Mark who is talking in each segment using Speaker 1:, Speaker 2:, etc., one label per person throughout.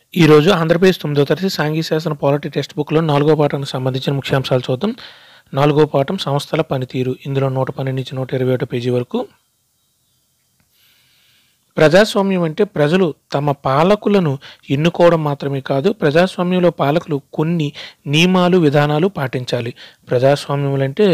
Speaker 1: ఈరోజు ఆంధ్రప్రదేశ్ 9వ తరగతి సాంఘిక శాస్త్రం పాలిటీ టెక్స్ట్ బుక్లో 4వ పాఠానికి సంబంధించిన ముఖ్యాంశాలు చూద్దాం. 4వ పాఠం సంస్థల పనితీరు. ఇందులో 112 నుంచి 121 పేజీ వరకు. ప్రజాస్వామ్యం అంటే ప్రజలు తమ పాలకులను ఎన్నుకోవడం మాత్రమే కాదు, ప్రజాస్వామ్యంలో పాలకులు కొన్ని నియమాలు విధానాలు పాటించాలి. ప్రజాస్వామ్యం అంటే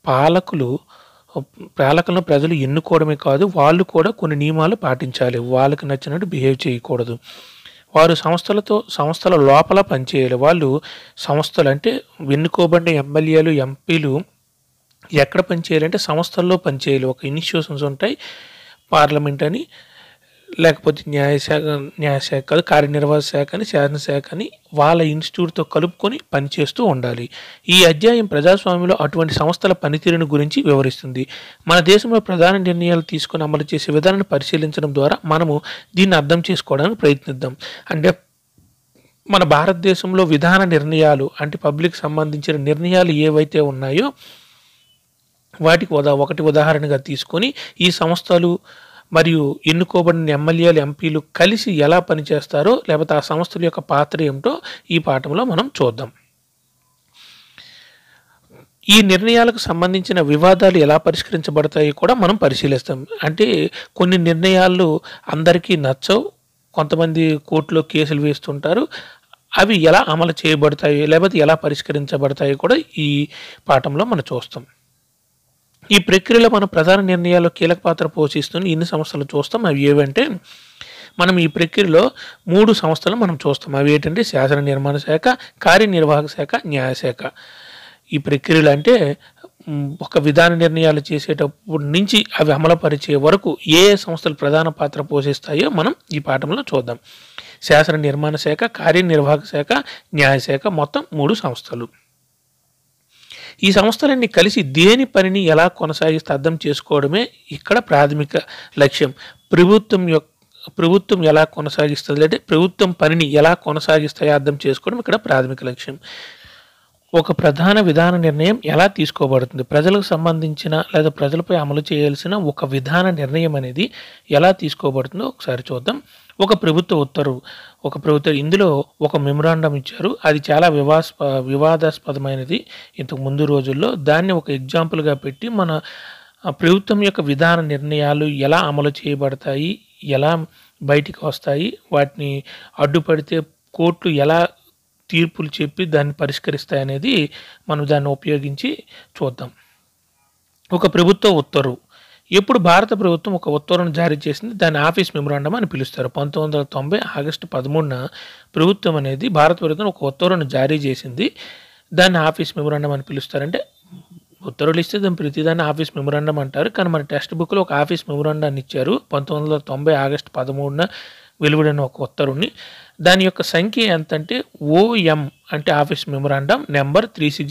Speaker 1: పాలకులను ప్రజలు ఎన్నుకోవడమే కాదు, వాళ్ళు కూడా కొన్ని నియమాలు పాటించాలి. వాళ్ళకి నచ్చినట్టు బిహేవ్ చేయకూడదు. వారు సంస్థల లోపల పనిచేయాలి. వాళ్ళు సంస్థలు అంటే ఎన్నుకోబడిన ఎమ్మెల్యేలు ఎంపీలు ఎక్కడ పనిచేయాలంటే సంస్థల్లో పనిచేయాలి. ఒక ఇన్స్టిట్యూషన్స్ ఉంటాయి, పార్లమెంట్ అని, లేకపోతే న్యాయశాఖ కాదు, కార్యనిర్వాహక శాఖ అని, శాసనశాఖ అని, వాళ్ళ ఇన్స్టిట్యూట్తో కలుపుకొని పనిచేస్తూ ఉండాలి. ఈ అధ్యాయం ప్రజాస్వామ్యంలో అటువంటి సంస్థల పనితీరును గురించి వివరిస్తుంది. మన దేశంలో ప్రధాన నిర్ణయాలు తీసుకొని అమలు చేసే విధానాన్ని పరిశీలించడం ద్వారా మనము దీన్ని అర్థం చేసుకోవడానికి ప్రయత్నిద్దాం. అంటే మన భారతదేశంలో విధాన నిర్ణయాలు అంటే పబ్లిక్ సంబంధించిన నిర్ణయాలు ఏవైతే ఉన్నాయో వాటికి ఒకటి ఉదాహరణగా తీసుకొని ఈ సంస్థలు మరియు ఎన్నుకోబడిన ఎమ్మెల్యేలు ఎంపీలు కలిసి ఎలా పనిచేస్తారో, లేకపోతే ఆ సంస్థల యొక్క పాత్ర ఏమిటో ఈ పాఠంలో మనం చూద్దాం. ఈ నిర్ణయాలకు సంబంధించిన వివాదాలు ఎలా పరిష్కరించబడతాయి కూడా మనం పరిశీలిస్తాం. అంటే కొన్ని నిర్ణయాలు అందరికీ నచ్చవు, కొంతమంది కోర్టులో కేసులు వేస్తుంటారు. అవి ఎలా అమలు చేయబడతాయి లేకపోతే ఎలా పరిష్కరించబడతాయి కూడా ఈ పాఠంలో మనం చూస్తాం. ఈ ప్రక్రియలో మన ప్రధాన నిర్ణయాల్లో కీలక పాత్ర పోషిస్తున్న ఇన్ని సంస్థలు చూస్తాం. అవి ఏవంటే, మనం ఈ ప్రక్రియలో 3 సంస్థలు మనం చూస్తాం. అవి ఏంటంటే శాసన నిర్మాణ శాఖ, కార్యనిర్వాహక శాఖ, న్యాయశాఖ. ఈ ప్రక్రియలు అంటే ఒక విధాన నిర్ణయాలు చేసేటప్పుడు నుంచి అవి అమలుపరిచే వరకు ఏ సంస్థలు ప్రధాన పాత్ర పోషిస్తాయో మనం ఈ పాఠంలో చూద్దాం. శాసన నిర్మాణ శాఖ, కార్యనిర్వాహక శాఖ, న్యాయశాఖ, మొత్తం 3 సంస్థలు. ఈ సంస్థలన్నీ కలిసి దేని పనిని ఎలా కొనసాగిస్తే అర్థం చేసుకోవడమే ఇక్కడ ప్రాథమిక లక్ష్యం. ప్రభుత్వం ఎలా కొనసాగిస్తుంది అంటే ప్రభుత్వం పనిని ఎలా కొనసాగిస్తాయో అర్థం చేసుకోవడం ఇక్కడ ప్రాథమిక లక్ష్యం. ఒక ప్రధాన విధాన నిర్ణయం ఎలా తీసుకోబడుతుంది, ప్రజలకు సంబంధించిన లేదా ప్రజలపై అమలు చేయాల్సిన ఒక విధాన నిర్ణయం అనేది ఎలా తీసుకోబడుతుందో ఒకసారి చూద్దాం. ఒక ప్రభుత్వ ఇందులో ఒక మెమొరాండం ఇచ్చారు. అది చాలా వివాదాస్పదమైనది ఇంతకు ముందు రోజుల్లో. దాన్ని ఒక ఎగ్జాంపుల్గా పెట్టి మన ప్రభుత్వం యొక్క విధాన నిర్ణయాలు ఎలా అమలు చేయబడతాయి, ఎలా బయటికి వస్తాయి, వాటిని అడ్డుపడితే కోర్టులు ఎలా తీర్పులు చెప్పి దాన్ని పరిష్కరిస్తాయనేది మనం దాన్ని ఉపయోగించి చూద్దాం. ఒక ప్రభుత్వ ఉత్తర్వు. ఎప్పుడు భారత ప్రభుత్వం ఒక ఉత్తర్వును జారీ చేసింది, దాన్ని ఆఫీస్ మెమొరాండం అని పిలుస్తారు. 1990 ఆగస్టు 13న ప్రభుత్వం అనేది భారత ప్రభుత్వం ఒక ఉత్తర్వును జారీ చేసింది. దాన్ని ఆఫీస్ మెమొరాండం అని పిలుస్తారంటే ఉత్తర్వులు ఇస్తే దాన్ని ప్రతిదాన్ని ఆఫీస్ మెమొరాండం అంటారు. కానీ మన టెక్స్ట్ బుక్లో ఒక ఆఫీస్ మెమొరాండాన్ని ఇచ్చారు. 1990 ఆగస్టు 13న వెలువడిన ఒక ఉత్తర్వుని. దాని యొక్క సంఖ్య ఎంతంటే OM అంటే office memorandum number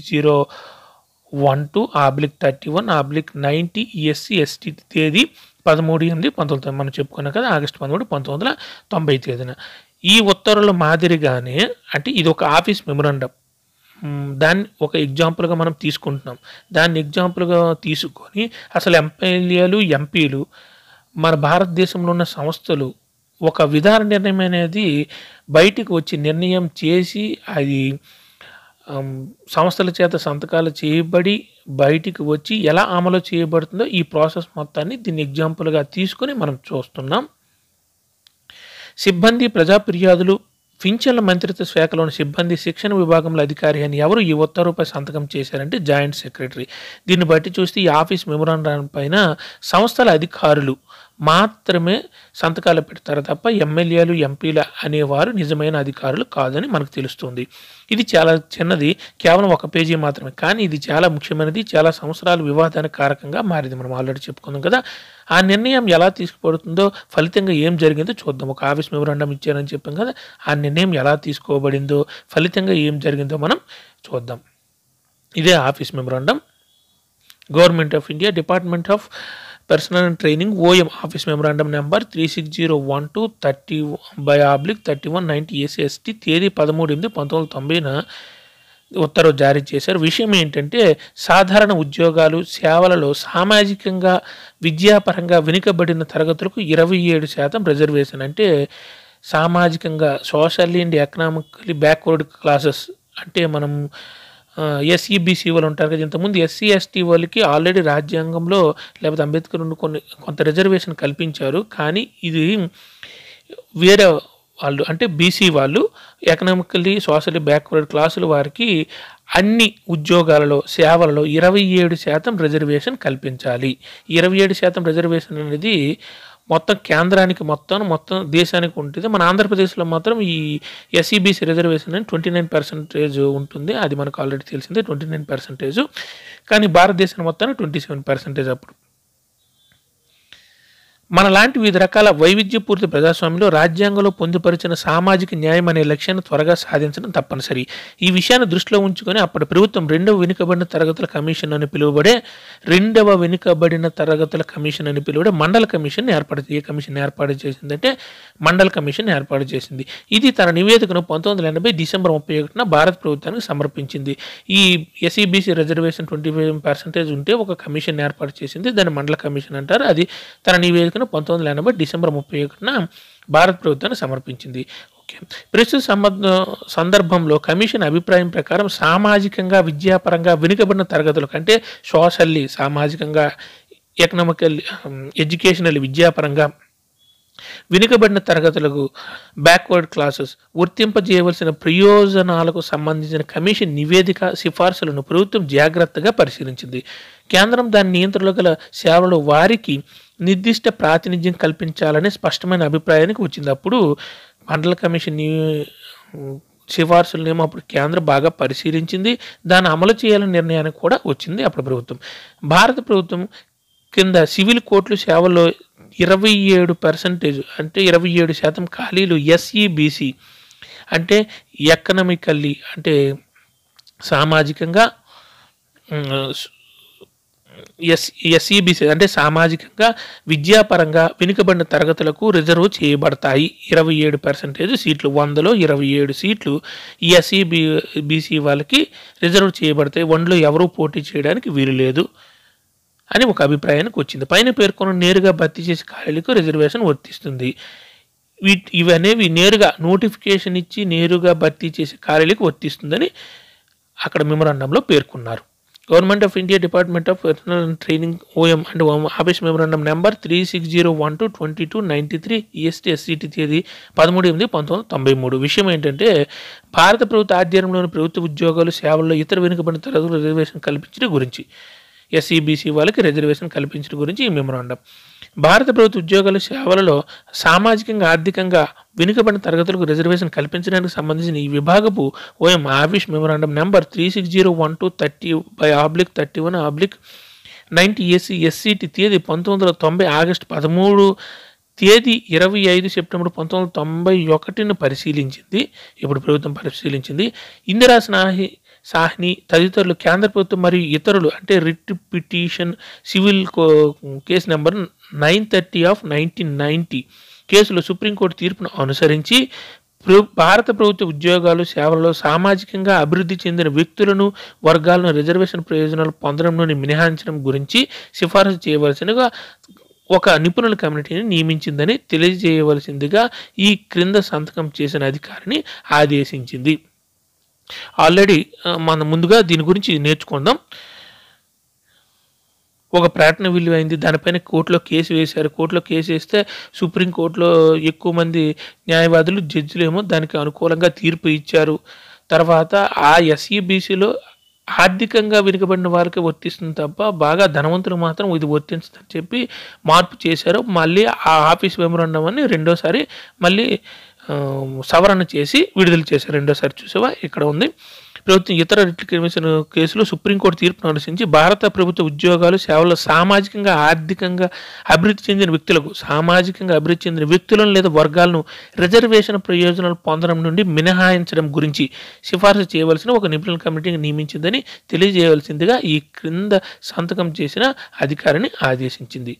Speaker 1: 36012/31/90 ESC ST తేదీ 13/8/1990. మనం చెప్పుకున్నాం కదా, ఆగస్టు 13, 1990 తేదీన. ఈ ఉత్తర్వుల మాదిరిగానే అంటే ఇది ఒక ఆఫీస్ మెమొరాండం, దాన్ని ఒక ఎగ్జాంపుల్గా మనం తీసుకుంటున్నాం. దాన్ని ఎగ్జాంపుల్గా తీసుకొని అసలు ఎమ్మెల్యేలు ఎంపీలు మన భారతదేశంలో ఉన్న సంస్థలు ఒక విధాన నిర్ణయం అనేది బయటికి వచ్చి నిర్ణయం చేసి అది సంస్థల చేత సంతకాలు చేయబడి బయటికి వచ్చి ఎలా అమలు చేయబడుతుందో ఈ ప్రాసెస్ మొత్తాన్ని దీన్ని ఎగ్జాంపుల్గా తీసుకొని మనం చూస్తున్నాం. సిబ్బంది, ప్రజా ఫిర్యాదులు, పింఛన్ల మంత్రిత్వ శాఖలోని సిబ్బంది, శిక్షణ విభాగంలో అధికారి అని ఎవరు ఈ ఉత్తర్వుపై సంతకం చేశారంటే జాయింట్ సెక్రటరీ. దీన్ని బట్టి చూస్తే ఈ ఆఫీస్ మెమొరాండం పైన సంస్థల అధికారులు మాత్రమే సంతకాలు పెడతారు తప్ప ఎమ్మెల్యేలు ఎంపీలు అనేవారు నిజమైన అధికారులు కాదని మనకు తెలుస్తుంది. ఇది చాలా చిన్నది, కేవలం 1 పేజీ మాత్రమే, కానీ ఇది చాలా ముఖ్యమైనది. చాలా సంవత్సరాలు వివాదానికి కారకంగా మారింది. మనం ఆల్రెడీ చెప్పుకున్నాం కదా. ఆ నిర్ణయం ఎలా తీసుకుపడుతుందో, ఫలితంగా ఏం జరిగిందో చూద్దాం. ఒక ఆఫీస్ మెమొరాండం ఇచ్చారని చెప్పాం కదా, ఆ నిర్ణయం ఎలా తీసుకోబడిందో, ఫలితంగా ఏం జరిగిందో మనం చూద్దాం. ఇదే office memorandum. Government of India, department of personnel and training, OM office memorandum number 36012/30/31/90 ESC ST తేదీ 13/8/1990న ఉత్తర్వు జారీ చేశారు. విషయం ఏంటంటే సాధారణ ఉద్యోగాలు, సేవలలో సామాజికంగా, విద్యాపరంగా వెనుకబడిన తరగతులకు 27% రిజర్వేషన్. అంటే సామాజికంగా socially and economically backward classes అంటే మనం ఎస్సీ బీసీ వాళ్ళు ఉంటారు కదా, ఇంతకుముందు ఎస్సీ ఎస్టీ వాళ్ళకి ఆల్రెడీ రాజ్యాంగంలో లేకపోతే అంబేద్కర్ నుండి కొంత రిజర్వేషన్ కల్పించారు. కానీ ఇది వేరే వాళ్ళు అంటే బీసీ వాళ్ళు ఎకనామికల్లీ సోషల్లీ బ్యాక్వర్డ్ క్లాసుల వారికి అన్ని ఉద్యోగాలలో సేవలలో 27% రిజర్వేషన్ కల్పించాలి. 27% రిజర్వేషన్ అనేది మొత్తం కేంద్రానికి మొత్తం దేశానికి ఉంటుంది. మన ఆంధ్రప్రదేశ్లో మాత్రం ఈ ఎస్సీబీసీ రిజర్వేషన్ అని 29% ఉంటుంది. అది మనకు ఆల్రెడీ తెలిసిందే 29%. కానీ భారతదేశం మొత్తానికి 27% అప్పుడు. మనలాంటి వివిధ రకాల వైవిధ్యపూరిత ప్రజాస్వామ్యంలో రాజ్యాంగంలో పొందుపరిచిన సామాజిక న్యాయం అనే లక్ష్యాన్ని త్వరగా సాధించడం తప్పనిసరి. ఈ విషయాన్ని దృష్టిలో ఉంచుకొని అప్పటి ప్రభుత్వం రెండవ వెనుకబడిన తరగతుల కమిషన్ అని పిలువబడే మండల కమిషన్ ఏర్పాటు చేసిందంటే మండల కమిషన్ ఏర్పాటు చేసింది. ఇది తన నివేదికను 1980 డిసెంబర్ 31న భారత ప్రభుత్వానికి సమర్పించింది. ఈ ఎస్సీబీసీ రిజర్వేషన్ 25% ఉంటే ఒక కమిషన్ ఏర్పాటు చేసింది. దాన్ని మండల కమిషన్ అంటారు. అది తన నివేదికను 1980 డిసెంబర్ 31న భారత ప్రభుత్వాన్ని సమర్పించింది. ఓకే, ప్రస్తుత సందర్భంలో కమిషన్ అభిప్రాయం ప్రకారం సామాజికంగా విద్యాపరంగా వెనుకబడిన తరగతుల కంటే సోషల్లీ సామాజికంగా ఎకనామికల్ ఎడ్యుకేషనల్ విద్యాపరంగా వెనుకబడిన తరగతులకు బ్యాక్వర్డ్ క్లాసెస్ వర్తింపజేయవలసిన ప్రయోజనాలకు సంబంధించిన కమిషన్ నివేదిక సిఫార్సులను ప్రభుత్వం జాగ్రత్తగా పరిశీలించింది. కేంద్రం దాని నియంత్రణలో గల సేవలు వారికి నిర్దిష్ట ప్రాతినిధ్యం కల్పించాలనే స్పష్టమైన అభిప్రాయానికి వచ్చింది. అప్పుడు మండల కమిషన్ సిఫార్సులనేమో అప్పుడు కేంద్రం బాగా పరిశీలించింది. దాన్ని అమలు చేయాలనే నిర్ణయానికి కూడా వచ్చింది అప్పుడు ప్రభుత్వం. భారత ప్రభుత్వం కింద సివిల్ కోర్టుల సేవల్లో 27% అంటే 27% ఖాళీలు ఎస్ఈబీసీ అంటే ఎకనామికల్లీ అంటే సామాజికంగా ఎస్ఈబీసీ అంటే సామాజికంగా విద్యాపరంగా వెనుకబడిన తరగతులకు రిజర్వ్ చేయబడతాయి. 27% సీట్లు, 100లో 27 సీట్లు ఈ ఎస్ఈబీసీ వాళ్ళకి రిజర్వ్ చేయబడతాయి. 1లో ఎవరూ పోటీ చేయడానికి వీలు లేదు అని ఒక అభిప్రాయానికి వచ్చింది. పైన పేర్కొన్న నేరుగా భర్తీ చేసే ఖాళీలకు రిజర్వేషన్ వర్తిస్తుంది. ఇవనేవి నేరుగా నోటిఫికేషన్ ఇచ్చి నేరుగా భర్తీ చేసే ఖాళీలకు వర్తిస్తుందని అక్కడ మెమోరాండంలో పేర్కొన్నారు. Government of India department of personnel and training OM and office memorandum number 36012/2293 EST SCT తేదీ 13/8/1993. విషయం ఏంటంటే భారత ప్రభుత్వ ఆధ్వర్యంలోని ప్రభుత్వ ఉద్యోగాలు సేవల్లో ఇతర వెనుకబడిన తరగతుల రిజర్వేషన్ కల్పించడం గురించి ఎస్సీబీసీ వాళ్ళకి రిజర్వేషన్ కల్పించడం గురించి ఈ మెమోరాండం. భారత ప్రభుత్వ ఉద్యోగాల సేవలలో సామాజికంగా ఆర్థికంగా వెనుకబడిన తరగతులకు రిజర్వేషన్ కల్పించడానికి సంబంధించిన ఈ విభాగపు OM office memorandum number 36012/30/31/90 AC SCT తేదీ 1990 ఆగస్టు 13 తేదీ 25 సెప్టెంబర్ 1991ను పరిశీలించింది. ఇప్పుడు ప్రభుత్వం పరిశీలించింది. ఇందిరా సాహ్ని తదితరులు కేంద్ర ప్రభుత్వం మరియు ఇతరులు అంటే writ petition civil case number 930/1990 కేసులో సుప్రీంకోర్టు తీర్పును అనుసరించి భారత ప్రభుత్వ ఉద్యోగాలు సేవలలో సామాజికంగా అభివృద్ధి చెందిన వ్యక్తులను వర్గాలను రిజర్వేషన్ ప్రయోజనాలు పొందడం నుండి మినహాయించడం గురించి సిఫారసు చేయవలసినగా ఒక నిపుణుల కమిటీని నియమించిందని తెలియజేయవలసిందిగా ఈ క్రింద సంతకం చేసిన అధికారిని ఆదేశించింది. ఆల్రెడీ మనం ముందుగా దీని గురించి నేర్చుకుందాం. ఒక ప్రకటన విలువైంది, దానిపైన కోర్టులో కేసు వేశారు. కోర్టులో కేసు వేస్తే సుప్రీంకోర్టులో ఎక్కువ మంది న్యాయవాదులు జడ్జిలేమో దానికి అనుకూలంగా తీర్పు ఇచ్చారు. తర్వాత ఆ ఎస్ఈబీసీలో ఆర్థికంగా వెనుకబడిన వారికి వర్తిస్తుంది తప్ప బాగా ధనవంతులు మాత్రం ఇది వర్తించదని చెప్పి మార్పు చేశారు. మళ్ళీ ఆ ఆఫీస్ మెమోరాండం అని రెండోసారి మళ్ళీ సవరణ చేసి విడుదల చేశారు. రెండోసారి చూసావా ఇక్కడ ఉంది. ప్రభుత్వం ఇతర రిట్ కమిషన్ కేసులో సుప్రీంకోర్టు తీర్పును అనుసరించి భారత ప్రభుత్వ ఉద్యోగాలు సేవల్లో సామాజికంగా ఆర్థికంగా అభివృద్ధి చెందిన వ్యక్తులను లేదా వర్గాలను రిజర్వేషన్ ప్రయోజనాలు పొందడం నుండి మినహాయించడం గురించి సిఫార్సు చేయవలసిన ఒక నిపుణుల కమిటీని నియమించిందని తెలియజేయవలసిందిగా ఈ క్రింద సంతకం చేసిన అధికారిని ఆదేశించింది.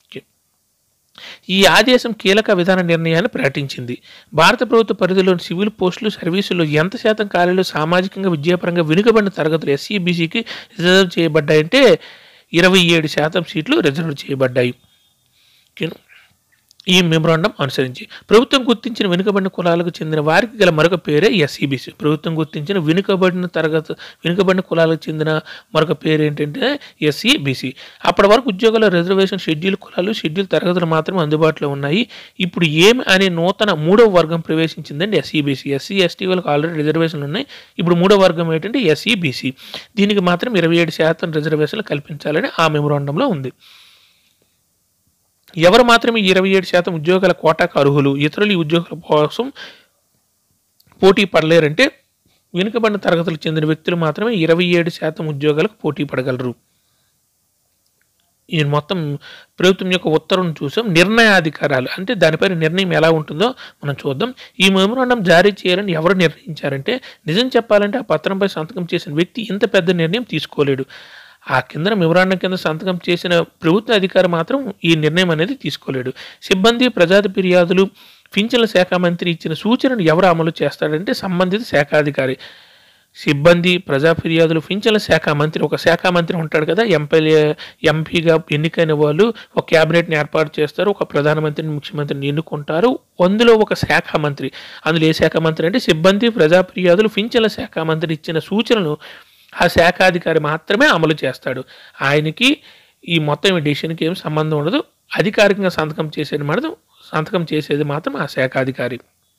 Speaker 1: ఈ ఆదేశం కీలక విధాన నిర్ణయాన్ని ప్రకటించింది. భారత ప్రభుత్వ పరిధిలోని సివిల్ పోస్టులు సర్వీసుల్లో ఎంత శాతం ఖాళీలు సామాజికంగా విద్యాపరంగా వెనుకబడిన తరగతులు ఎస్సీబీసీకి రిజర్వ్ చేయబడ్డాయంటే 27% సీట్లు రిజర్వ్ చేయబడ్డాయి. ఈ మెమోరాండం అనుసరించి ప్రభుత్వం గుర్తించిన వెనుకబడిన కులాలకు చెందిన వారికి గల మరొక పేరే ఎస్సీబీసీ. ప్రభుత్వం గుర్తించిన వెనుకబడిన కులాలకు చెందిన మరొక పేరు ఏంటంటే ఎస్సీబీసీ. అప్పటి వరకు ఉద్యోగాల రిజర్వేషన్ షెడ్యూల్ కులాలు, షెడ్యూల్ తరగతులు మాత్రమే అందుబాటులో ఉన్నాయి. ఇప్పుడు ఏమి అనే నూతన 3వ వర్గం ప్రవేశించిందండి ఎస్సీబీసీ. ఎస్సీ, ఎస్టీ వాళ్ళకి ఆల్రెడీ రిజర్వేషన్లు ఉన్నాయి. ఇప్పుడు 3వ వర్గం ఏంటంటే ఎస్సీబీసీ. దీనికి మాత్రం 27% రిజర్వేషన్లు కల్పించాలని ఆ మెమోరాండంలో ఉంది. ఎవరు మాత్రమే 27% ఉద్యోగాల కోటాకు అర్హులు, ఇతరులు ఈ ఉద్యోగాల కోసం పోటీ పడలేరంటే వెనుకబడిన తరగతులకు చెందిన వ్యక్తులు మాత్రమే 27% ఉద్యోగాలకు పోటీ పడగలరు. ఈ మొత్తం ప్రభుత్వం యొక్క ఉత్తర్వును చూసాం. నిర్ణయాధికారాలు అంటే దానిపైన నిర్ణయం ఎలా ఉంటుందో మనం చూద్దాం. ఈ మెమోరాండం జారీ చేయాలని ఎవరు నిర్ణయించారంటే, నిజం చెప్పాలంటే ఆ పత్రంపై సంతకం చేసిన వ్యక్తి ఇంత పెద్ద నిర్ణయం తీసుకోలేడు. ఆ కింద మెమోరాండం కింద సంతకం చేసిన ప్రభుత్వ అధికారి మాత్రం ఈ నిర్ణయం అనేది తీసుకోలేడు. సిబ్బంది, ప్రజా ఫిర్యాదులు, పింఛన్ల శాఖ మంత్రి ఇచ్చిన సూచనను ఎవరు అమలు చేస్తాడంటే సంబంధిత శాఖాధికారి. సిబ్బంది, ప్రజా ఫిర్యాదులు, పింఛన్ల శాఖ మంత్రి, ఒక శాఖ మంత్రి ఉంటాడు కదా, ఎంపీగా ఎన్నికైన వాళ్ళు ఒక క్యాబినెట్ని ఏర్పాటు చేస్తారు, ఒక ప్రధానమంత్రిని, ముఖ్యమంత్రిని ఎన్నుకుంటారు. అందులో ఒక శాఖ మంత్రి, అందులో ఏ శాఖ మంత్రి అంటే సిబ్బంది, ప్రజా ఫిర్యాదులు, పింఛన్ల శాఖ మంత్రి ఇచ్చిన సూచనలు ఆ శాఖాధికారి మాత్రమే అమలు చేస్తాడు. ఆయనకి ఈ మొత్తం డెసిషన్కి ఏం సంబంధం ఉండదు. అధికారికంగా సంతకం చేసేది మాత్రం ఆ శాఖాధికారి.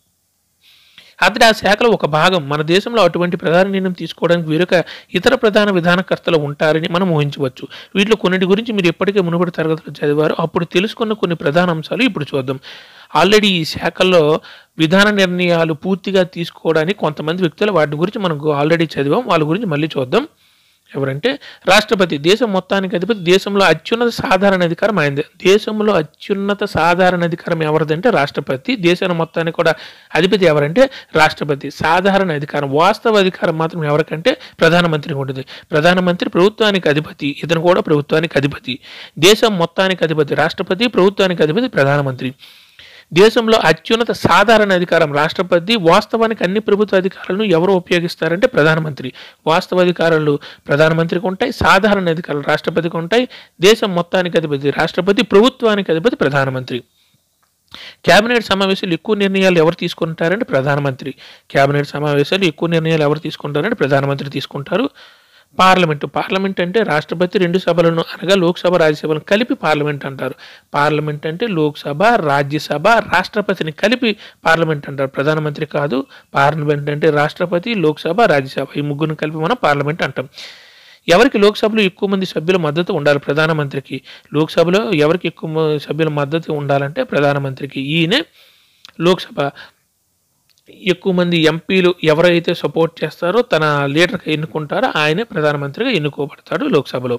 Speaker 1: అతడి ఆ శాఖలో ఒక భాగం. మన దేశంలో అటువంటి ప్రధాన నిర్ణయం తీసుకోవడానికి వేరొక ఇతర ప్రధాన విధానకర్తలు ఉంటారని మనం ఊహించవచ్చు. వీటిలో కొన్నిటి గురించి మీరు ఎప్పటికే మునుపటి తరగతిలో చదివారు. అప్పుడు తెలుసుకున్న కొన్ని ప్రధాన అంశాలు ఇప్పుడు చూద్దాం. ఆల్రెడీ ఈ శాఖల్లో విధాన నిర్ణయాలు పూర్తిగా తీసుకోవడానికి కొంతమంది వ్యక్తులు, వాటి గురించి మనం ఆల్రెడీ చదివాం. వాళ్ళ గురించి మళ్ళీ చూద్దాం. ఎవరంటే రాష్ట్రపతి, దేశం మొత్తానికి అధిపతి, దేశంలో అత్యున్నత సాధారణ అధికారం ఆయనదే. దేశంలో అత్యున్నత సాధారణ అధికారం ఎవరిదంటే రాష్ట్రపతి. దేశం మొత్తానికి కూడా అధిపతి ఎవరంటే రాష్ట్రపతి. సాధారణ అధికారం, వాస్తవ అధికారం మాత్రం ఎవరికంటే ప్రధానమంత్రికి ఉంటుంది. ప్రధానమంత్రి ప్రభుత్వానికి అధిపతి, ఇతను కూడా ప్రభుత్వానికి అధిపతి. దేశం మొత్తానికి అధిపతి రాష్ట్రపతి, ప్రభుత్వానికి అధిపతి ప్రధానమంత్రి. దేశంలో అత్యున్నత సాధారణ అధికారం రాష్ట్రపతి. వాస్తవానికి అన్ని ప్రభుత్వ అధికారాలను ఎవరు ఉపయోగిస్తారంటే ప్రధానమంత్రి. వాస్తవ అధికారాలు ప్రధానమంత్రికి ఉంటాయి, సాధారణ అధికారాలు రాష్ట్రపతికి ఉంటాయి. దేశం మొత్తానికి అధిపతి రాష్ట్రపతి, ప్రభుత్వానికి అధిపతి ప్రధానమంత్రి. కేబినెట్ సమావేశాలు ఎక్కువ నిర్ణయాలు ఎవరు తీసుకుంటారంటే ప్రధానమంత్రి. కేబినెట్ సమావేశాలు ఎక్కువ నిర్ణయాలు ఎవరు తీసుకుంటారంటే ప్రధానమంత్రి తీసుకుంటారు. పార్లమెంట్ అంటే రాష్ట్రపతి 2 సభలను అనగా లోక్సభ, రాజ్యసభను కలిపి పార్లమెంట్ అంటారు. పార్లమెంట్ అంటే లోక్సభ, రాజ్యసభ, రాష్ట్రపతిని కలిపి పార్లమెంట్ అంటారు, ప్రధానమంత్రి కాదు. పార్లమెంట్ అంటే రాష్ట్రపతి, లోక్సభ, రాజ్యసభ ఈ ముగ్గురిని కలిపి మనం పార్లమెంట్ అంటాం. ఎవరికి లోక్సభలో ఎక్కువ మంది సభ్యుల మద్దతు ఉండాలి ప్రధానమంత్రికి. లోక్సభలో ఎవరికి ఎక్కువ సభ్యుల మద్దతు ఉండాలంటే ప్రధానమంత్రికి. ఈయనే లోక్సభ ఎక్కువ మంది ఎంపీలు ఎవరైతే సపోర్ట్ చేస్తారో, తన లీడర్గా ఎన్నుకుంటారో ఆయనే ప్రధానమంత్రిగా ఎన్నుకోబడతాడు లోక్సభలో.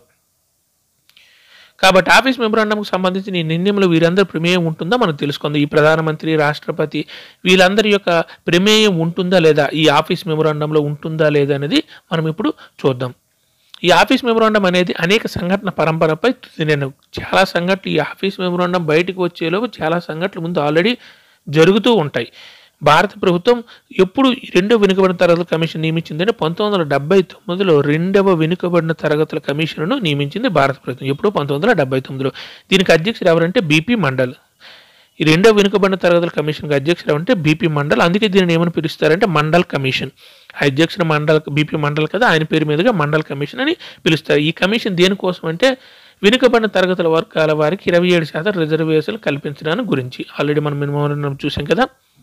Speaker 1: కాబట్టి ఆఫీస్ మెమోరాండంకు సంబంధించిన ఈ నిర్ణయంలో వీరందరి ప్రమేయం ఉంటుందా మనం తెలుసుకుందాం. ఈ ప్రధానమంత్రి, రాష్ట్రపతి వీళ్ళందరి యొక్క ప్రమేయం ఉంటుందా లేదా, ఈ ఆఫీస్ మెమోరాండంలో ఉంటుందా లేదా అనేది మనం ఇప్పుడు చూద్దాం. ఈ ఆఫీస్ మెమోరాండం అనేది అనేక సంఘటన పరంపరపై నేను చాలా సంఘటనలు ఈ ఆఫీస్ మెమోరాండం బయటకు వచ్చేలోపు చాలా సంఘటనలు ముందు ఆల్రెడీ జరుగుతూ ఉంటాయి. భారత ప్రభుత్వం ఎప్పుడు 2వ వెనుకబడిన తరగతుల కమిషన్ నియమించిందంటే 1979లో 2వ వెనుకబడిన తరగతుల కమిషన్ను నియమించింది భారత ప్రభుత్వం. ఎప్పుడు 1979లో. దీనికి అధ్యక్షుడు ఎవరంటే బీపీ మండల్. ఈ 2వ వెనుకబడిన తరగతుల కమిషన్కి అధ్యక్షుడు ఎవరంటే బీపీ మండల్. అందుకే దీనిని ఏమని పిలుస్తారంటే మండల్ కమిషన్. ఆ అధ్యక్షుడు బీపీ మండల్ కదా, ఆయన పేరు మీదుగా మండల్ కమిషన్ అని పిలుస్తారు. ఈ కమిషన్ దేనికోసం అంటే వెనుకబడిన తరగతుల వర్గాల వారికి 27% రిజర్వేషన్లు కల్పించడానికి గురించి. ఆల్రెడీ మనం చూసాం కదా.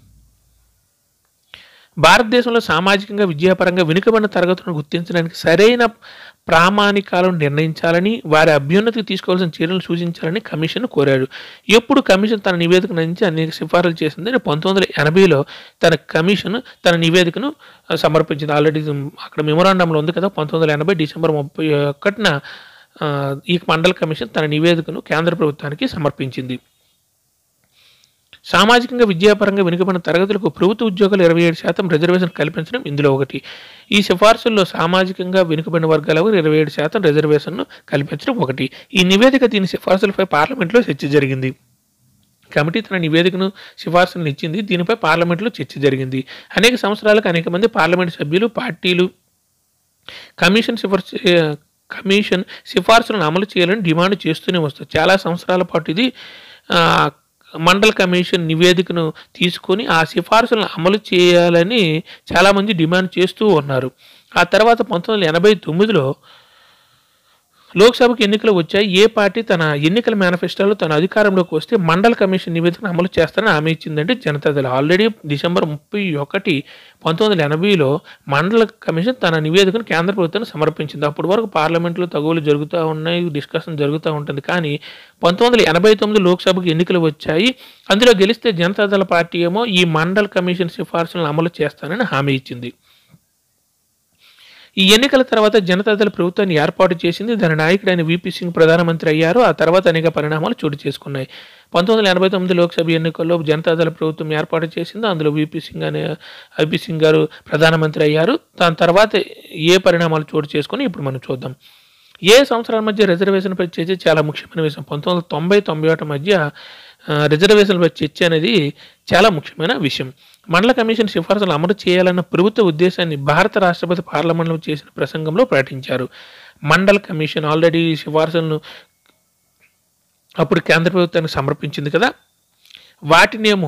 Speaker 1: భారతదేశంలో సామాజికంగా, విద్యాపరంగా వెనుకబడిన తరగతులను గుర్తించడానికి సరైన ప్రామాణికాలను నిర్ణయించాలని, వారి అభ్యున్నతికి తీసుకోవాల్సిన చర్యలు సూచించాలని కమిషన్ కోరారు. ఎప్పుడు కమిషన్ తన నివేదికను అందించి అనేక సిఫారసులు చేసిందని 1980లో తన నివేదికను సమర్పించింది. ఆల్రెడీ అక్కడ మెమోరాండంలో ఉంది కదా, 1980 డిసెంబర్ 31న ఈ మండల్ కమిషన్ తన నివేదికను కేంద్ర ప్రభుత్వానికి సమర్పించింది. సామాజికంగా, విద్యాపరంగా వెనుకబడిన తరగతులకు ప్రభుత్వ ఉద్యోగాలు 27% రిజర్వేషన్ కల్పించడం ఇందులో ఒకటి. ఈ సిఫార్సుల్లో సామాజికంగా వెనుకబడిన వర్గాలకు 27% రిజర్వేషన్ను కల్పించడం ఒకటి. ఈ నివేదిక దీని సిఫార్సులపై పార్లమెంట్లో చర్చ జరిగింది. కమిటీ తన నివేదికను సిఫార్సులను ఇచ్చింది. దీనిపై పార్లమెంట్లో చర్చ జరిగింది. అనేక సంవత్సరాలకు అనేక మంది పార్లమెంట్ సభ్యులు, పార్టీలు కమిషన్ సిఫార్సులను అమలు చేయాలని డిమాండ్ చేస్తూనే వస్తారు. చాలా సంవత్సరాల పాటు ఇది మండల కమిషన్ నివేదికను తీసుకొని ఆ సిఫార్సులను అమలు చేయాలని చాలామంది డిమాండ్ చేస్తూ ఉన్నారు. ఆ తర్వాత 1989లో లోక్సభకు ఎన్నికలు వచ్చాయి. ఏ పార్టీ తన ఎన్నికల మేనిఫెస్టోలో తన అధికారంలోకి వస్తే మండల కమిషన్ నివేదికను అమలు చేస్తారని హామీ ఇచ్చిందంటే జనతాదళ్. ఆల్రెడీ డిసెంబర్ 31, 1980లో మండల కమిషన్ తన నివేదికను కేంద్ర ప్రభుత్వానికి సమర్పించింది. అప్పటి వరకు పార్లమెంట్లో తగువులు జరుగుతూ ఉన్నాయి, డిస్కషన్ జరుగుతూ ఉంటుంది. కానీ 1989 లోక్సభకు ఎన్నికలు వచ్చాయి. అందులో గెలిస్తే జనతాదళ పార్టీ ఏమో ఈ మండల కమిషన్ సిఫార్సులను అమలు చేస్తానని హామీ ఇచ్చింది. ఈ ఎన్నికల తర్వాత జనతాదళ ప్రభుత్వాన్ని ఏర్పాటు చేసింది. దాని నాయకుడైన వీపీ సింగ్ ప్రధానమంత్రి అయ్యారు. ఆ తర్వాత అనేక పరిణామాలు చోటు చేసుకున్నాయి. 1989 లోక్సభ ఎన్నికల్లో జనతాదళ ప్రభుత్వం ఏర్పాటు చేసింది. అందులో వీపీ సింగ్ గారు ప్రధానమంత్రి అయ్యారు. దాని తర్వాత ఏ పరిణామాలు చోటు చేసుకుని ఇప్పుడు మనం చూద్దాం. ఏ సంవత్సరాల మధ్య రిజర్వేషన్పై చర్చ చాలా ముఖ్యమైన విషయం. 1990-91 మధ్య రిజర్వేషన్పై చర్చ అనేది చాలా ముఖ్యమైన విషయం. మండల కమిషన్ సిఫార్సులు అమలు చేయాలన్న ప్రభుత్వ ఉద్దేశాన్ని భారత రాష్ట్రపతి పార్లమెంట్లో చేసిన ప్రసంగంలో ప్రకటించారు. మండల కమిషన్ ఆల్రెడీ సిఫార్సులను అప్పుడు కేంద్ర ప్రభుత్వానికి సమర్పించింది కదా, వాటినేమో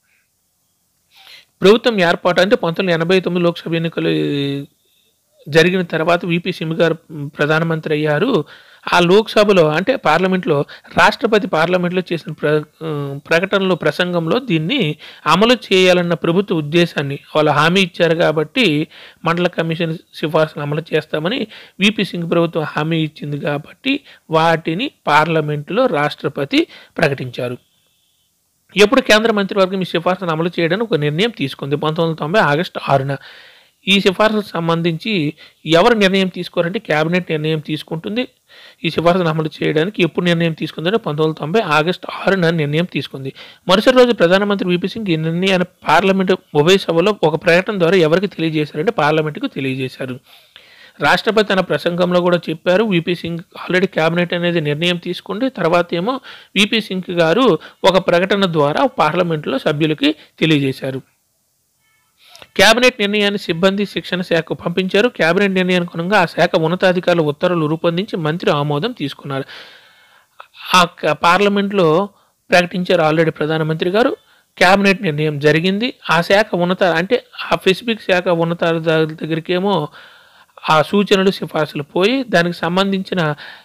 Speaker 1: ప్రభుత్వం ఏర్పాటు అంటే 1989 లోక్సభ ఎన్నికలు జరిగిన తర్వాత వీపీ సింగ్ గారు ప్రధానమంత్రి అయ్యారు. ఆ లోక్సభలో అంటే పార్లమెంట్లో రాష్ట్రపతి పార్లమెంట్లో చేసిన ప్రకటనలో ప్రసంగంలో దీన్ని అమలు చేయాలన్న ప్రభుత్వ ఉద్దేశాన్ని వాళ్ళు హామీ ఇచ్చారు. కాబట్టి మండల కమిషన్ సిఫార్సులు అమలు చేస్తామని వీపీ సింగ్ ప్రభుత్వం హామీ ఇచ్చింది. కాబట్టి వాటిని పార్లమెంటులో రాష్ట్రపతి ప్రకటించారు. ఎప్పుడు కేంద్ర మంత్రివర్గం ఈ సిఫార్సును అమలు చేయడానికి ఒక నిర్ణయం తీసుకుంది 1990 ఆగస్టు 6న. ఈ సిఫార్సుకు సంబంధించి ఎవరు నిర్ణయం తీసుకోరంటే క్యాబినెట్ నిర్ణయం తీసుకుంటుంది. ఈ సిఫార్సును అమలు చేయడానికి ఎప్పుడు నిర్ణయం తీసుకుందంటే 1990 ఆగస్టు 6న నిర్ణయం తీసుకుంది. మరుసటి రోజు ప్రధానమంత్రి వీపీ సింగ్ ఈ నిర్ణయాన్ని పార్లమెంటు ఉభయ సభలో ఒక ప్రకటన ద్వారా ఎవరికి తెలియజేశారంటే పార్లమెంటుకు తెలియజేశారు. రాష్ట్రపతి తన ప్రసంగంలో కూడా చెప్పారు. వీపీ సింగ్ ఆల్రెడీ క్యాబినెట్ అనేది నిర్ణయం తీసుకుంటే తర్వాత ఏమో వీపీ సింగ్ గారు ఒక ప్రకటన ద్వారా పార్లమెంటులో సభ్యులకి తెలియజేశారు. కేబినెట్ నిర్ణయాన్ని సిబ్బంది శిక్షణ శాఖకు పంపించారు. కేబినెట్ నిర్ణయానికి అనుగుణంగా ఆ శాఖ ఉన్నతాధికారులు ఉత్తర్వులు రూపొందించి మంత్రి ఆమోదం తీసుకున్నారు. ఆ పార్లమెంట్లో ప్రకటించారు ఆల్రెడీ ప్రధానమంత్రి గారు. కేబినెట్ నిర్ణయం జరిగింది. ఆ శాఖ అంటే ఆ స్పెసిఫిక్ శాఖ ఉన్నతాధికారుల దగ్గరికేమో ఆ సూచనలు సిఫార్సులు పోయి దానికి సంబంధించిన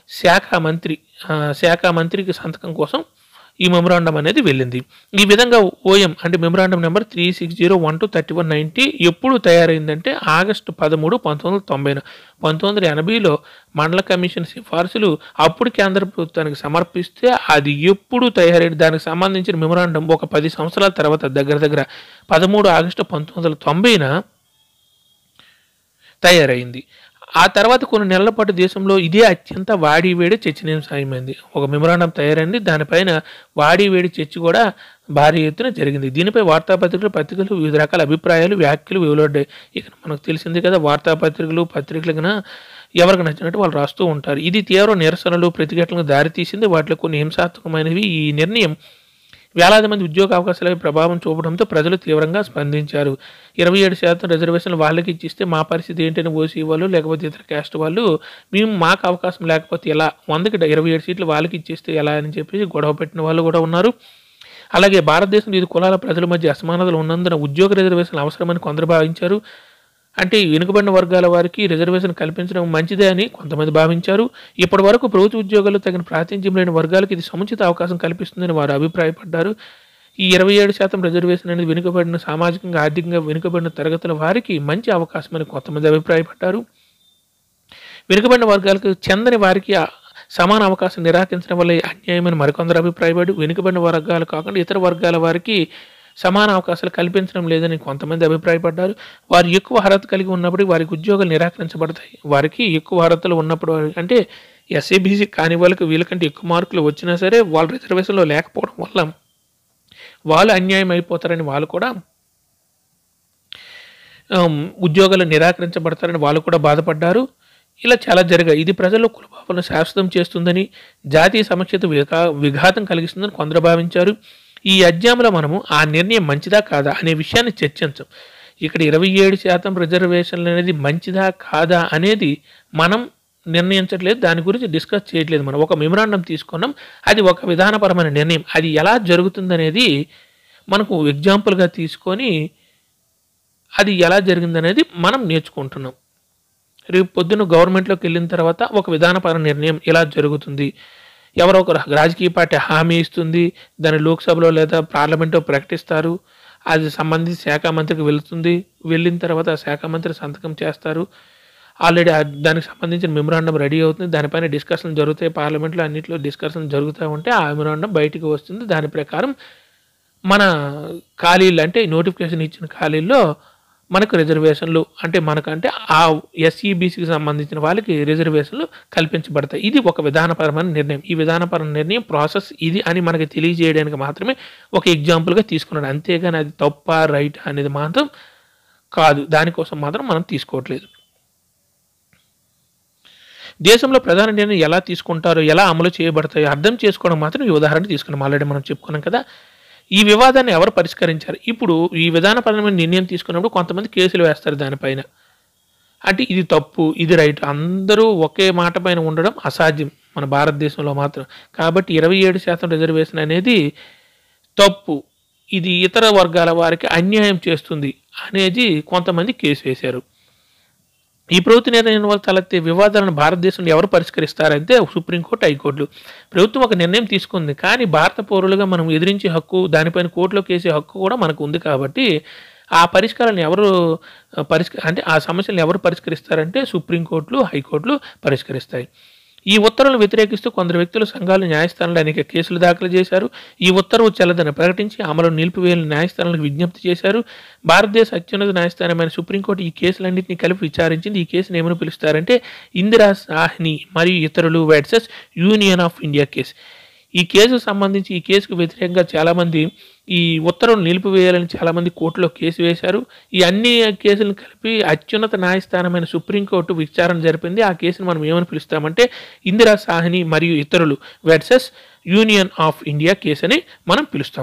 Speaker 1: శాఖ మంత్రికి సంతకం కోసం ఈ మెమరాండం అనేది వెళ్ళింది. ఈ విధంగా ఓఎం అంటే మెమరాండం నెంబర్ 360123190 ఎప్పుడు తయారైందంటే ఆగస్టు 13, 1990. 1980లో మండల కమిషన్ సిఫార్సులు అప్పుడు కేంద్ర ప్రభుత్వానికి సమర్పిస్తే అది ఎప్పుడు తయారైంది దానికి సంబంధించిన మెమరాండం ఒక 10 సంవత్సరాల తర్వాత దగ్గర 13 ఆగస్టు 1990న తయారైంది. ఆ తర్వాత కొన్ని నెలల పాటు దేశంలో ఇదే అత్యంత వాడివేడి చర్చనీయాంశమైంది. ఒక మెమరాండం తయారైంది. దానిపైన వాడివేడి చర్చ కూడా భారీ ఎత్తున జరిగింది. దీనిపై పత్రికలు వివిధ రకాల అభిప్రాయాలు, వ్యాఖ్యలు వెలువడ్డాయి. ఇక మనకు తెలిసింది కదా, పత్రికలకు ఎవరికి నచ్చినట్టు వాళ్ళు రాస్తూ ఉంటారు. ఇది తీవ్ర నిరసనలు, ప్రతిఘటనలకు దారితీసింది. వాటిలో కొన్ని హింసాత్మకమైనవి. ఈ నిర్ణయం వేలాది మంది ఉద్యోగ అవకాశాలపై ప్రభావం చూపడంతో ప్రజలు తీవ్రంగా స్పందించారు. 27% రిజర్వేషన్లు వాళ్ళకి ఇచ్చిస్తే మా పరిస్థితి ఏంటని ఓసీ వాళ్ళు లేకపోతే ఇతర క్యాస్ట్ వాళ్ళు మాకు అవకాశం లేకపోతే ఎలా, 100కి 27 సీట్లు వాళ్ళకి ఇచ్చేస్తే ఎలా అని చెప్పేసి గొడవ పెట్టిన వాళ్ళు కూడా ఉన్నారు. అలాగే భారతదేశంలో ఇది కులాల ప్రజల మధ్య అసమానతలు ఉన్నందున ఉద్యోగ రిజర్వేషన్లు అవసరమని కొందరు భావించారు. అంటే వెనుకబడిన వర్గాల వారికి రిజర్వేషన్ కల్పించడం మంచిదే అని కొంతమంది భావించారు. ఇప్పటి వరకు ప్రభుత్వ ఉద్యోగాల్లో తగిన ప్రాతినిధ్యం లేని వర్గాలకు ఇది సముచిత అవకాశం కల్పిస్తుందని వారు అభిప్రాయపడ్డారు. ఈ 27% రిజర్వేషన్ అనేది వెనుకబడిన సామాజికంగా, ఆర్థికంగా వెనుకబడిన తరగతుల వారికి మంచి అవకాశం అని కొంతమంది అభిప్రాయపడ్డారు. వెనుకబడిన వర్గాలకు చెందని వారికి సమాన అవకాశం నిరాకరించడం వల్ల అన్యాయమని మరికొందరు అభిప్రాయపడి వెనుకబడిన వర్గాలు కాకుండా ఇతర వర్గాల వారికి సమాన అవకాశాలు కల్పించడం లేదని కొంతమంది అభిప్రాయపడ్డారు. వారు ఎక్కువ అర్హత కలిగి ఉన్నప్పుడు వారికి ఉద్యోగాలు నిరాకరించబడతాయి. వారికి ఎక్కువ అర్హతలు ఉన్నప్పుడు అంటే ఎస్ఏబీసీ కాని వాళ్ళకి వీళ్ళకంటే ఎక్కువ మార్కులు వచ్చినా సరే వాళ్ళు రిజర్వేషన్లో లేకపోవడం వల్ల వాళ్ళు అన్యాయం అయిపోతారని వాళ్ళు కూడా ఉద్యోగాలు నిరాకరించబడతారని వాళ్ళు కూడా బాధపడ్డారు. ఇలా చాలా జరిగాయి. ఇది ప్రజల్లో కులభావనను శాశ్వతం చేస్తుందని, జాతీయ సమక్షత విఘాతం కలిగిస్తుందని కొందరు భావించారు. ఈ అధ్యాయంలో మనము ఆ నిర్ణయం మంచిదా కాదా అనే విషయాన్ని చర్చించాం. ఇక్కడ 27% రిజర్వేషన్లు అనేది మంచిదా కాదా అనేది మనం నిర్ణయించట్లేదు, దాని గురించి డిస్కస్ చేయట్లేదు. మనం ఒక మెమరాండం తీసుకున్నాం, అది ఒక విధానపరమైన నిర్ణయం. అది ఎలా జరుగుతుందనేది మనకు ఎగ్జాంపుల్గా తీసుకొని అది ఎలా జరిగిందనేది మనం నేర్చుకుంటున్నాం. రేపు పొద్దున్న గవర్నమెంట్లోకి వెళ్ళిన తర్వాత ఒక విధానపరమైన నిర్ణయం ఇలా జరుగుతుంది, ఎవరో ఒక రాజకీయ పార్టీ హామీ ఇస్తుంది, దాన్ని లోక్సభలో లేదా పార్లమెంట్లో ప్రకటిస్తారు, అది సంబంధిత శాఖ మంత్రికి వెళ్తుంది, వెళ్ళిన తర్వాత ఆ శాఖ మంత్రి సంతకం చేస్తారు, ఆల్రెడీ దానికి సంబంధించిన మెమరాండం రెడీ అవుతుంది, దానిపైన డిస్కషన్ జరుగుతాయి, పార్లమెంట్లో అన్నింటిలో డిస్కషన్ జరుగుతూ ఉంటే ఆ మెమరాండం బయటికి వస్తుంది. దాని ప్రకారం మన ఖాళీలు అంటే నోటిఫికేషన్ ఇచ్చిన ఖాళీల్లో మనకు రిజర్వేషన్లు అంటే మనకంటే ఆ ఎస్ఈబీసీకి సంబంధించిన వాళ్ళకి రిజర్వేషన్లు కల్పించబడతాయి. ఇది ఒక విధానపరమైన నిర్ణయం. ఈ విధానపరమైన నిర్ణయం ప్రాసెస్ ఇది అని మనకి తెలియజేయడానికి మాత్రమే ఒక ఎగ్జాంపుల్గా తీసుకున్నాడు. అంతేగాని అది తప్ప రైట్ అనేది మాత్రం కాదు, దానికోసం మాత్రం మనం తీసుకోవట్లేదు. దేశంలో ప్రధాన నిర్ణయం ఎలా తీసుకుంటారో, ఎలా అమలు చేయబడతాయో అర్థం చేసుకోవడం మాత్రం ఈ ఉదాహరణ తీసుకున్నాం. ఆల్రెడీ మనం చెప్పుకున్నాం కదా. ఈ వివాదాన్ని ఎవరు పరిష్కరించారు? ఇప్పుడు ఈ విధానపరమైన నిర్ణయం తీసుకున్నప్పుడు కొంతమంది కేసులు వేస్తారు దానిపైన. అంటే ఇది తప్పు, ఇది రైట్, అందరూ ఒకే మాట పైన ఉండడం అసాధ్యం మన భారతదేశంలో మాత్రం. కాబట్టి 27% రిజర్వేషన్ అనేది తప్పు, ఇది ఇతర వర్గాల వారికి అన్యాయం చేస్తుంది అనేది కొంతమంది కేసు వేశారు. ఈ ప్రభుత్వ నిర్ణయం వల్ల తలెత్తే వివాదాలను భారతదేశంలో ఎవరు పరిష్కరిస్తారంటే సుప్రీంకోర్టు, హైకోర్టులు. ప్రభుత్వం ఒక నిర్ణయం తీసుకుంది, కానీ భారత పౌరులుగా మనం ఎదిరించే హక్కు, దానిపైన కోర్టులో కేసే హక్కు కూడా మనకు ఉంది. కాబట్టి ఆ పరిష్కారాలను ఎవరు అంటే ఆ సమస్యలను ఎవరు పరిష్కరిస్తారంటే సుప్రీంకోర్టులు, హైకోర్టులు పరిష్కరిస్తాయి. ఈ ఉత్తర్వులను వ్యతిరేకిస్తూ కొందరు వ్యక్తులు, సంఘాలు న్యాయస్థానంలో అనేక కేసులు దాఖలు చేశారు. ఈ ఉత్తర్వు చెల్లదని ప్రకటించి అమలు నిలిపివేయాలని న్యాయస్థానాలకు విజ్ఞప్తి చేశారు. భారతదేశ అత్యున్నత న్యాయస్థానమైన సుప్రీంకోర్టు ఈ కేసులన్నింటినీ కలిపి విచారించింది. ఈ కేసును ఏమని పిలుస్తారంటే ఇందిరా సాహ్ని మరియు ఇతరులు versus Union of India case. ఈ కేసుకు సంబంధించి ఈ కేసుకు వ్యతిరేకంగా చాలామంది ఈ ఉత్తర్వులు నిలిపివేయాలని చాలామంది కోర్టులో కేసు వేశారు. ఈ అన్ని కేసులను కలిపి అత్యున్నత న్యాయస్థానమైన సుప్రీంకోర్టు విచారణ జరిపింది. ఆ కేసును మనం ఏమని పిలుస్తామంటే ఇందిరా సాహ్ని మరియు ఇతరులు versus Union of India case అని మనం పిలుస్తాం.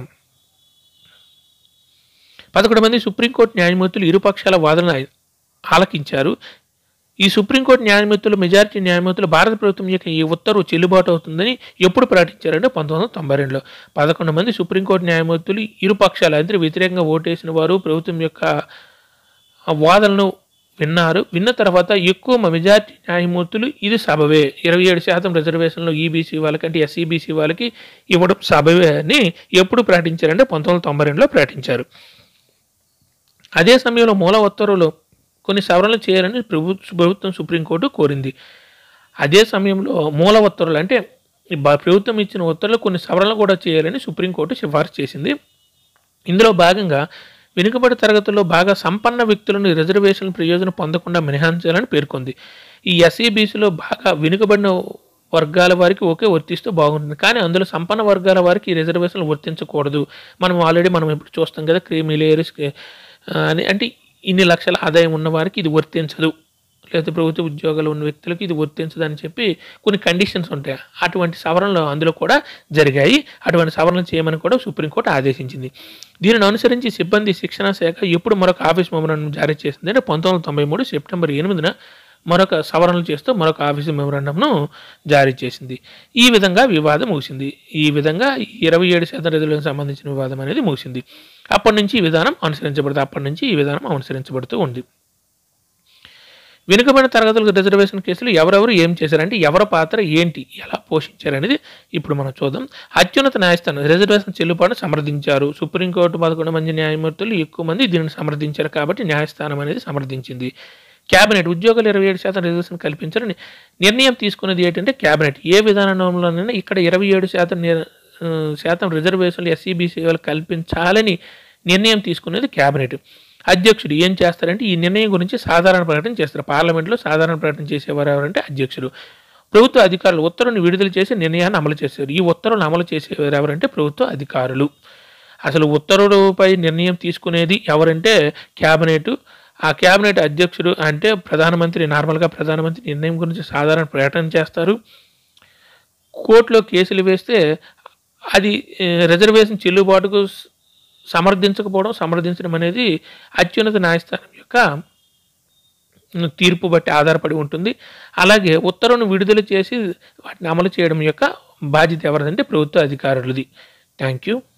Speaker 1: 11 మంది సుప్రీంకోర్టు న్యాయమూర్తులు ఇరుపక్షాల వాదనలు ఆలకించారు. ఈ సుప్రీంకోర్టు న్యాయమూర్తులు, మెజారిటీ న్యాయమూర్తులు భారత ప్రభుత్వం యొక్క ఈ ఉత్తర్వు చెల్లుబాటు అవుతుందని ఎప్పుడు ప్రకటించారంటే 1992లో. 11 మంది సుప్రీంకోర్టు న్యాయమూర్తులు ఇరుపక్షాలు అంటే వ్యతిరేకంగా ఓటేసిన వారు ప్రభుత్వం యొక్క వాదనలను విన్నారు. విన్న తర్వాత ఎక్కువ మెజారిటీ న్యాయమూర్తులు ఇది సబవే, 27% రిజర్వేషన్లు ఈబీసీ వాళ్ళకి అంటే ఎస్ఈబీసీ వాళ్ళకి ఇవ్వడం సబవే అని ఎప్పుడు ప్రకటించారంటే 1992లో ప్రకటించారు. అదే సమయంలో మూల ఉత్తర్వులు కొన్ని సవరణలు చేయాలని ప్రభుత్వం సుప్రీంకోర్టు కోరింది. అదే సమయంలో మూల ఉత్తర్వులు అంటే ప్రభుత్వం ఇచ్చిన ఉత్తర్వులు కొన్ని సవరణలు కూడా చేయాలని సుప్రీంకోర్టు సిఫార్సు చేసింది. ఇందులో భాగంగా వెనుకబడి తరగతుల్లో బాగా సంపన్న వ్యక్తులను రిజర్వేషన్ ప్రయోజనం పొందకుండా మినహాయించాలని పేర్కొంది. ఈ ఎస్ఈబీసీలో బాగా వెనుకబడిన వర్గాల వారికి ఓకే వర్తిస్తూ బాగుంటుంది, కానీ అందులో సంపన్న వర్గాల వారికి ఈ రిజర్వేషన్లు వర్తించకూడదు. మనం ఇప్పుడు చూస్తాం కదా, క్రీమీలేయర్స్ అని అంటే ఇన్ని లక్షల ఆదాయం ఉన్న వారికి ఇది వర్తించదు, లేదా ప్రభుత్వ ఉద్యోగాలు ఉన్న వ్యక్తులకు ఇది వర్తించదు అని చెప్పి కొన్ని కండిషన్స్ ఉంటాయి. అటువంటి సవరణలు అందులో కూడా జరిగాయి. అటువంటి సవరణలు చేయమని కూడా సుప్రీంకోర్టు ఆదేశించింది. దీనిని అనుసరించి సిబ్బంది శిక్షణా శాఖ ఎప్పుడు మరొక ఆఫీస్ మెమరాండం జారీ చేసింది అంటే 1993 సెప్టెంబర్ 8న మరొక సవరణలు చేస్తూ మరొక ఆఫీసు మెమరాండంను జారీ చేసింది. ఈ విధంగా వివాదం ముగిసింది. ఈ విధంగా 27% రిజర్వేషన్ సంబంధించిన వివాదం అనేది ముగిసింది. అప్పటి నుంచి ఈ విధానం అనుసరించబడుతూ ఉంది. వెనుకబడిన తరగతులకు రిజర్వేషన్ కేసులు ఎవరెవరు ఏం చేశారంటే ఎవరి పాత్ర ఏంటి, ఎలా పోషించారనేది ఇప్పుడు మనం చూద్దాం. అత్యున్నత న్యాయస్థానం రిజర్వేషన్ చెల్లుబాటును సమర్థించారు. సుప్రీంకోర్టు 11 మంది న్యాయమూర్తులు ఎక్కువ మంది దీనిని సమర్థించారు కాబట్టి న్యాయస్థానం అనేది సమర్థించింది. క్యాబినెట్ ఉద్యోగులు 27% రిజర్వేషన్ కల్పించాలని నిర్ణయం తీసుకున్నది ఏంటంటే క్యాబినెట్. ఏ విధానంలోనైనా ఇక్కడ 27% రిజర్వేషన్లు ఎస్సీబీసీ వాళ్ళు కల్పించాలని నిర్ణయం తీసుకునేది క్యాబినెట్. అధ్యక్షుడు ఏం చేస్తారంటే ఈ నిర్ణయం గురించి సాధారణ ప్రకటన చేస్తారు. పార్లమెంట్లో సాధారణ ప్రకటన చేసేవారు ఎవరంటే అధ్యక్షుడు. ప్రభుత్వ అధికారులు ఉత్తర్వును విడుదల చేసి నిర్ణయాన్ని అమలు చేశారు. ఈ ఉత్తర్వులను అమలు చేసేవారు ఎవరంటే ప్రభుత్వ అధికారులు. అసలు ఉత్తర్వులపై నిర్ణయం తీసుకునేది ఎవరంటే క్యాబినెట్. ఆ క్యాబినెట్ అధ్యక్షుడు అంటే ప్రధానమంత్రి. నార్మల్గా ప్రధానమంత్రి నిర్ణయం గురించి సాధారణ ప్రకటన చేస్తారు. కోర్టులో కేసులు వేస్తే అది రిజర్వేషన్ చెల్లుబాటుకు సమర్థించడం అనేది అత్యున్నత న్యాయస్థానం యొక్క తీర్పు బట్టి ఆధారపడి ఉంటుంది. అలాగే ఉత్తర్వును విడుదల చేసి వాటిని అమలు చేయడం యొక్క బాధ్యత ఎవరిదంటే ప్రభుత్వ అధికారులది. Thank you.